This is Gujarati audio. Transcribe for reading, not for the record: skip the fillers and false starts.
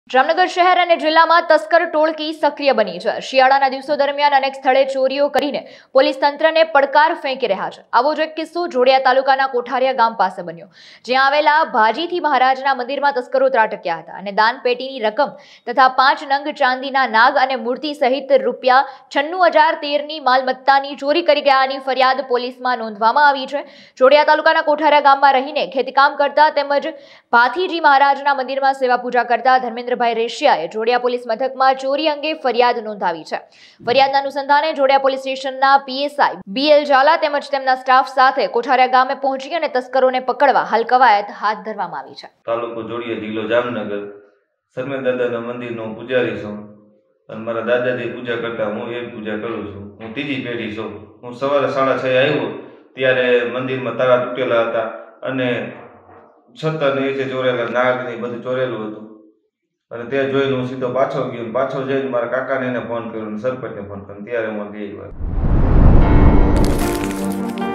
જામનગર શહેર અને જિલ્લામાં તસ્કર ટોળકી સક્રિય બની છે। શિયાળાના દિવસો દરમિયાન અનેક સ્થળે ચોરીઓ કરીને પોલીસ તંત્રને પડકાર ફેંકી રહ્યા છે। આવો જ એક કિસ્સો જોડિયા તાલુકાના કોઠારિયા ગામ પાસે બન્યો, જ્યાં આવેલા ભાજીથી મહારાજના મંદિરમાં તસ્કરો ત્રાટક્યા હતા અને દાનપેટીની રકમ તથા 5 નંગ ચાંદીના નાગ અને મૂર્તિ સહિત રૂપિયા 96,013ની માલમત્તાની ચોરી કરી ગયાની ફરિયાદ પોલીસમાં નોંધવામાં આવી છે। જોડિયા તાલુકાના કોઠારિયા ગામમાં રહીને ખેતીકામ કરતા તેમજ ભાથીજી મહારાજના મંદિરમાં સેવા પૂજા કરતા ધર્મેન્દ્રભાઈ રેશિયાએ જોડિયા પોલીસ મથકમાં ચોરી અંગે ફરિયાદ નોંધાવી છે। ફરિયાદના અનુસંધાને જોડિયા પોલીસ સ્ટેશનના પીએસઆઈ બીએલ ઝાલા તેમજ તેમના સ્ટાફ સાથે કોઠારિયા ગામે પહોંચી અને તસ્કરોને પકડવા હાલ કવાયત હાથ ધરવામાં આવી છે। તાલુકો જોડિયા, જિલ્લો જામનગર। સરમેન દાદાના મંદિરનો પૂજારી છું અને મારા દાદાજી પૂજા કરતા હું એ પૂજા કરું છું। હું ત્રીજી પેઢી છું। હું સવારે 6:30 આવ્યો ત્યારે મંદિરમાં તાળા તૂટેલા હતા અને છતાં નીચે ચોરેલા નાગને બધું ચોરેલું હતું અને તે જોઈને હું સીધો પાછો ગયો। પાછો જઈને મારા કાકાને એને ફોન કર્યો અને સરપંચને ફોન કર્યો, ત્યારે હું લઈ આવ્યો।